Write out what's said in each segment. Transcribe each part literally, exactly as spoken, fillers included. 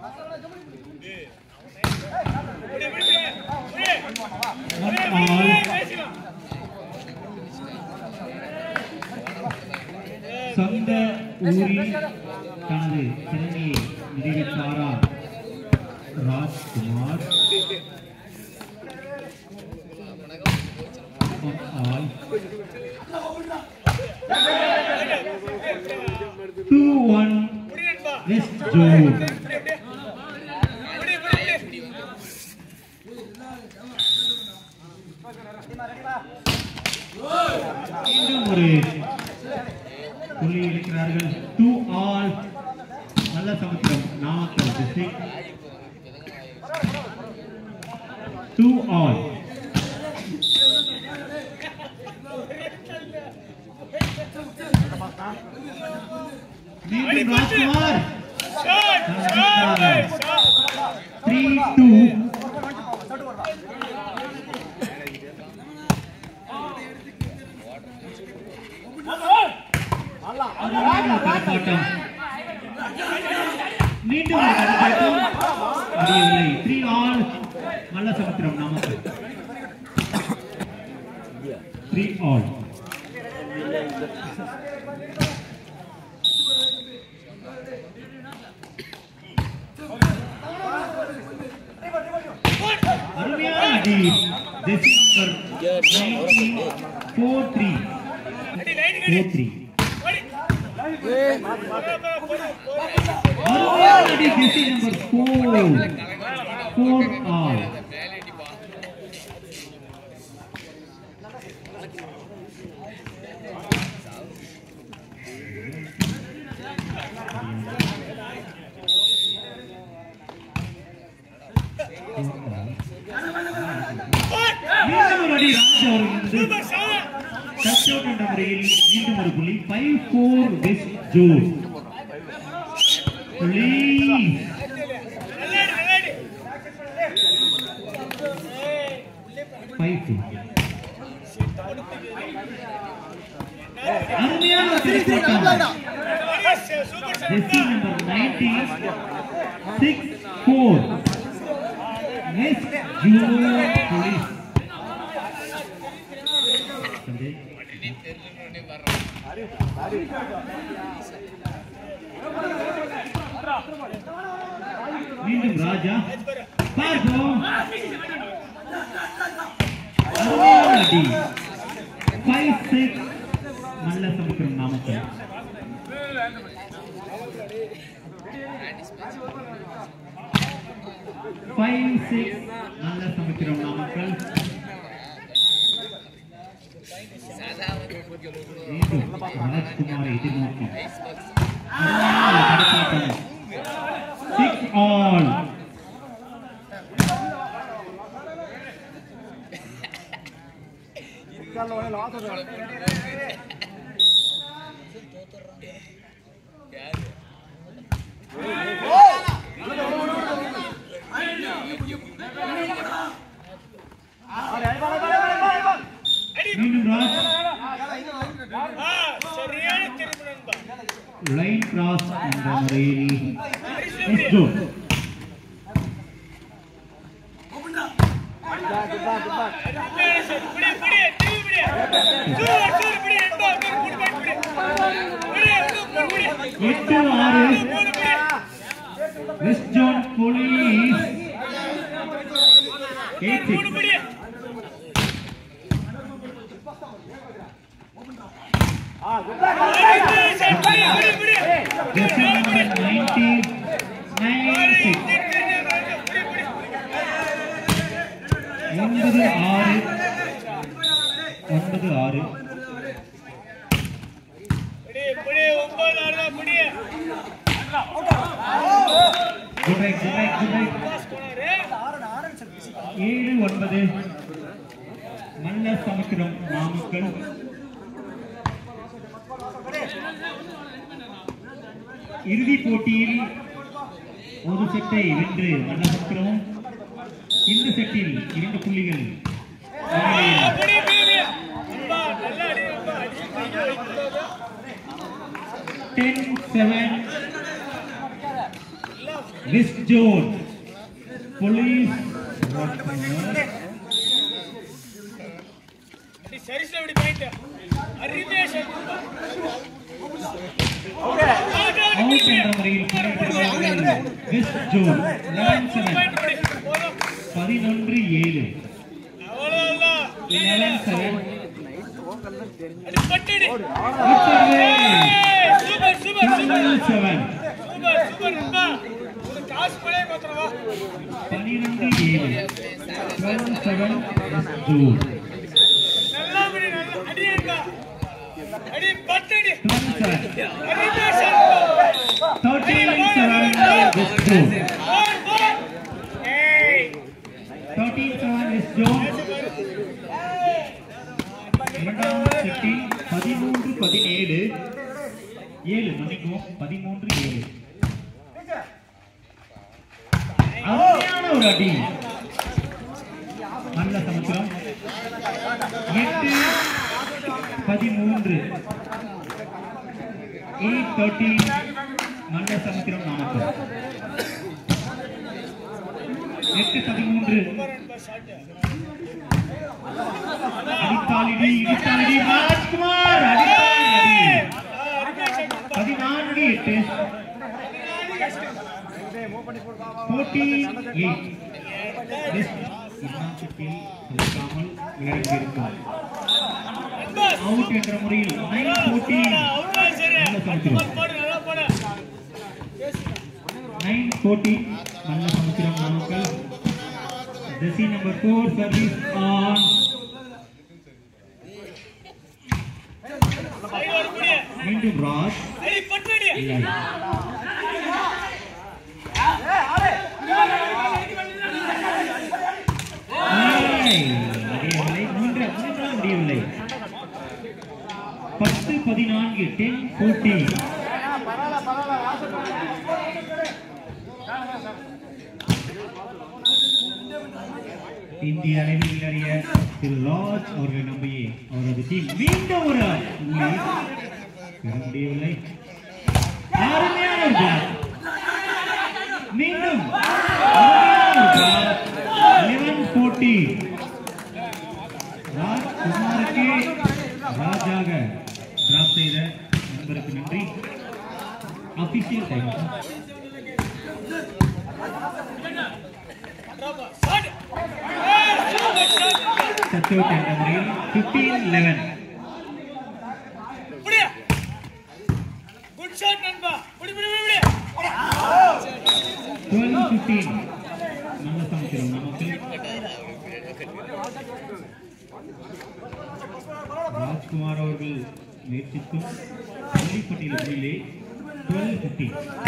சொந்த ஊரில் தனது திறமையை நிரூபித்தாரார் Rajkumar. two one West Zone. மீண்டும் ஒரு புள்ளி இருக்கிறார்கள். டூ ஆல் நல்ல சமுத்திரம் நாமக்கல் டிஸ்ட்ரிக்ட். Two all. மீண்டும் ராஜ்குமார் த்ரீ டூ. மீண்டும் அறியவில்லை. த்ரீ ஆல் நல்ல சமுத்திரம் நாமக்கல். த்ரீ ஆல். அருமையான அடி. ஜெசிங்கர் four three four three. already guessing number four. Four all. Touchdown number eight. Five four West Zone. Please. Five four. Armiana Jesse number ninety. Six four. West Zone Police. மீண்டும் ராஜா பார்ப்போம். அடி five six நல்ல சமுத்திரம் Namakkal. five six நல்ல சமுத்திரம் நாமக்கல். ராஜ்குமாரை எதிர்நோக்கி six all. Line cross in the rail. Let's go. Into R West Zone Police. Eight six. ஒன்பது ஆறு ஒன்பது ஆறு. ஏழு ஒன்பது நல்ல சமுத்திரம் நாமக்கல். இறுதி போட்டியில் ஒரு செட்டை வென்று நல்ல சமுத்திரமும் இந்த செட்டில் இரண்டு புள்ளிகள். ten seven West Zone Police West Zone nine seven பதினொன்று ஏழு eleven seven பட்டடி super super seven super super அண்ணா ஒரு காசு பலே பாத்துறவா பன்னிரண்டு ஏழு twelve seven West Zone நல்லா விடு நல்லா அடி அண்ணா அடி பட்டடி twelve seven அரிமேஷன் thirteen seven West Zone ஏய் thirteen seven West Zone இரண்டாம் செட்டில் பதிமூன்று பதினேழு ஏழு மன்னிக்கவும் பதிமூன்று ஏழு அருமையான ஒரு அடி நல்ல சமுத்திரம் எட்டு பதிமூன்று எயிட் தேர்ட்டி நல்ல சமுத்திரம் நாமக்கல் எட்டு பதிமூன்று அடித்தாலிடி இடித்தாலிடி ராஜ்குமார் அடித்தாலிடி பதினான்கு எட்டு fourteen eight இருக்காமல் விளையாடியிருக்கும் அவுட் என்ற முறையில் nine fourteen நல்ல சமுத்திரம் nine fourteen நல்ல சமுத்திரம் Namakkal jersey number four service on மீண்டும் ராஜ் முடியவில்லை பத்து பதினான்கு ten fourteen இந்திய அளவில் விளையாடிய திரு ராஜ் அவர்களை நம்பி அவரது டீம் மீண்டும் ஒரு பெற முடியவில்லை அருமையான ஒரு பிளாக் மீண்டும் eleven fourteen ராஜ்குமாருக்கு ராஜாக டிராப் செய்த நண்பருக்கு நன்றி அபிஷியல் டைம் சச்சோட் என்ற முறையில் fifteen eleven குட் ஷாட் நண்பா புடி புடி புடி twelve fifteen நல்ல சமுத்திரம் நமக்கு ராஜ்குமார் அவர்கள் முயற்சிக்கும் பள்ளிப்பட்டியில் உள்ளே twelve fifteen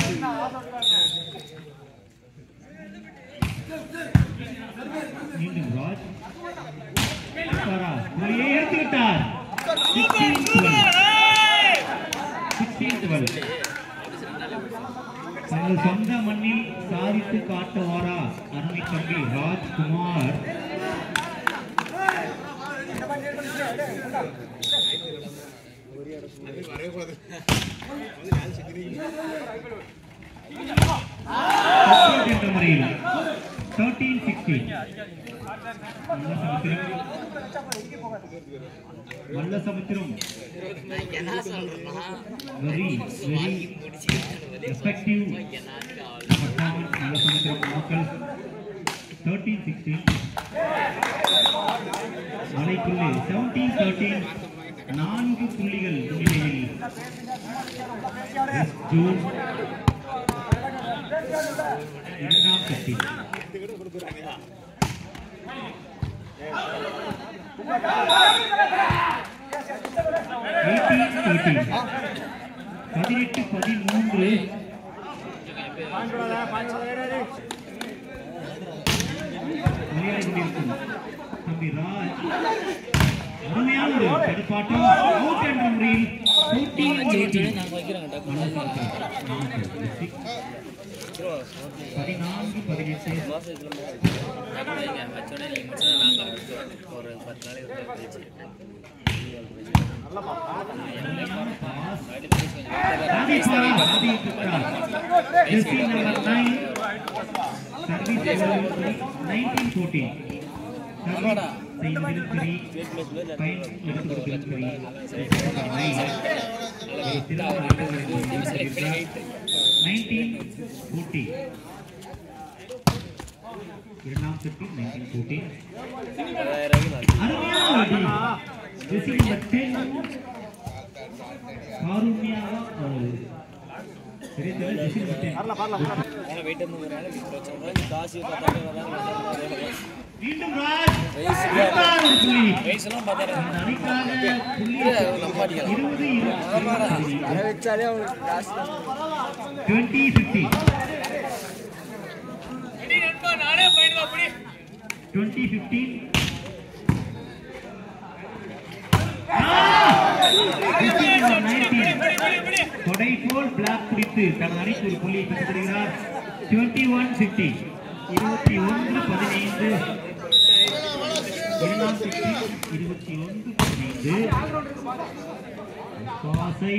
மீண்டும் ராஜ் எடுத்துவிட்டார் sixteen twelve தங்கள் சொந்த மண்ணில் சாதித்து காட்டுவாரா அருமை தம்பி ராஜ்குமார் என்ற முறையில் thirteen sixteen நல்ல சமுத்திரம் நல்ல சமுத்திரம் வெரி வெரி எஃபெக்டிவ் பர்ஃபார்மன்ஸ் நல்ல சமுத்திரம் மக்கள் thirteen sixteen மலைக்குள்ளே seventeen thirteen நான்கு புள்ளிகள் முன்னிலையில் ஜூன் இரண்டாம் செட்டில் பதினெட்டு பதிமூன்று விளையாடி கொண்டிருக்கும் தம்பி ராஜ் அருமையான ஒரு தடுப்பாட்டம் அவுட் என்ற முறையில் பதினான்கு பதினெட்டு Number nine Service nineteen fourteen. செய்வதிலும் சரி, பயன் எடுத்துக் கொடுப்பதிலும் சரி, nineteen forty. இரண்டாம் சுற்று nineteen forty. அருமையான அடி. Receiving the ten. காருண்யாவா சரிதல receiving the ten. மீண்டும் ராஜ் இருபது புள்ளி வயசுலாம் பாத்தாரு அணிக்காக புள்ளி இருபது அரை வெச்சாலே இருபது fifty அடி நண்பா நானே பாயிண்ட் வா புடி இருபது fifteen தொடை போல் பிளாக் பிடித்து தன் அணிக்கு ஒரு புள்ளியை பெற்றுத் தருகிறார் இருபத்தி ஒன்று fifty இருபத்தி ஒன்று பதினைந்து இரண்டாம் சுற்று இருபத்தி ஒன்று பதினைந்து பாசை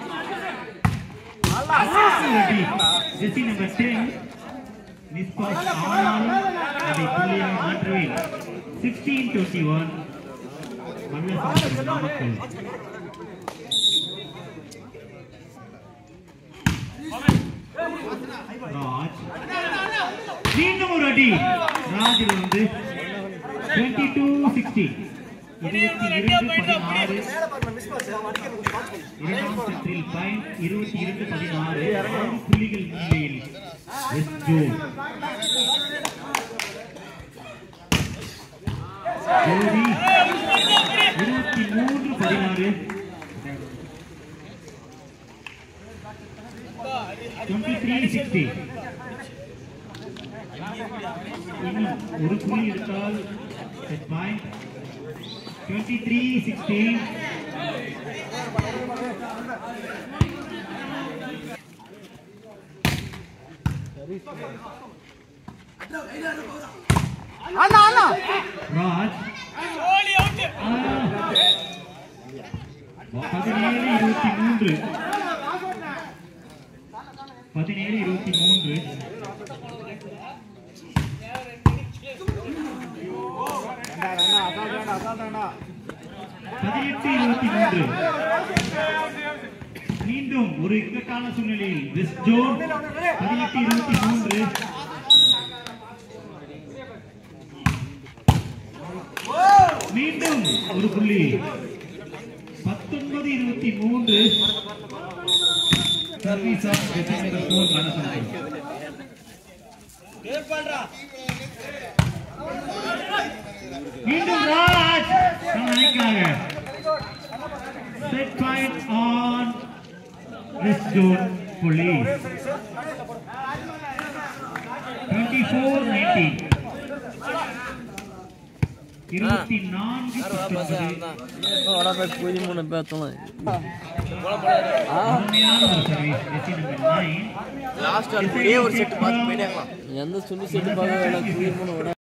ஜெசி நம்பர் ten மிஸ் பாஸ் ஆனாலும் அதை புள்ளியாக மாற்றவே sixteen twenty-one மல்லசமுத்திரம் நாமக்கல் ராஜ் மீண்டும் ஒரு அடி ராஜ் வந்து twenty-two sixty இருபத்தி இரண்டு பதினாறு இரண்டாம் சுற்றில் பாயிண்ட் இருபத்தி இரண்டு பதினாறு ஆறு புள்ளிகள் முன்னிலையில் வெஸ்ட் ஜோன் ஜோடி இருபத்தி மூன்று பதினாறு twenty-three sixty இன்னும் ஒரு புள்ளி எடுத்தால் செட் பாயிண்ட் twenty-three sixteen அண்ணா அண்ணா ராஜ் கோலி அவுட் பதினேழு இருபத்தி மூன்று பதினேழு இருபத்தி மூன்று பதினெட்டு இருபத்தி மூன்று மீண்டும் ஒரு இக்கட்டான சூழ்நிலையில் வெஸ்ட் ஜோன் பதினெட்டு இருபத்தி மூன்று மீண்டும் ஒரு புள்ளி பத்தொன்பது இருபத்தி மூன்று சர்வீஸ் ஆஃப் டிஃபென்ஸ் ஃபோர் மனசன் மீண்டும் ராஜ் அணிக்காக set point on West Zone police twenty-four nineteen இருபத்தி நான்கு லாஸ்ட் ஒரு செட் பார்த்து போயிட்டாங்க எந்த சொல்லி செட் பார்க்க